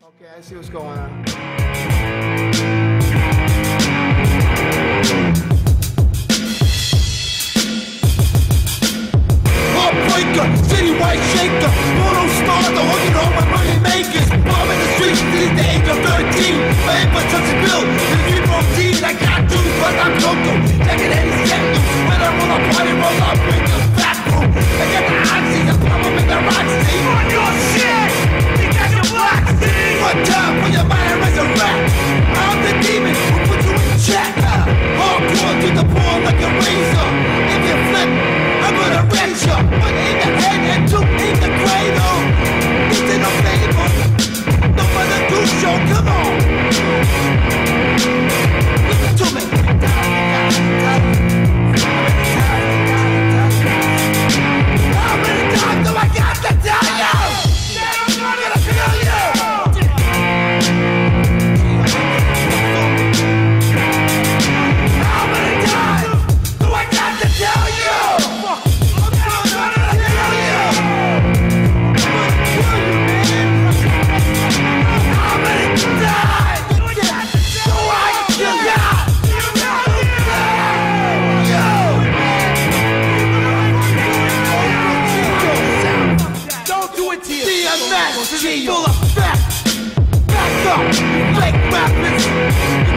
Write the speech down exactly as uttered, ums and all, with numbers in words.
Okay, I see what's going on. Heartbreaker, citywide shaker, photo star, the hooking home with money makers. Bomb in the streets since the age of thirteen. I ain't but touch a bill, the three protein. I got juice, but I'm Coco. Checking any schedule. When I roll up, party roll up with the fat crew. I get the oxy, the problem in the rock scene. On your shit, you got your black steam. One time for your mind and resurrect. I'm the demon who put you in check. Hardcore to the ball like a razor. If you flip, I'm gonna raise you. One in the head and two in the cradle. This ain't no fable. No mother do show, come on. Listen to me. How many times do I got to tell you? That I'm gonna kill you. How many times do I got to tell you? I'm gonna kill you. I'm gonna kill you, man. How many times do I got to tell you? I kill you. Don't do it to you. D M X, full of facts. Back up, fake rappers.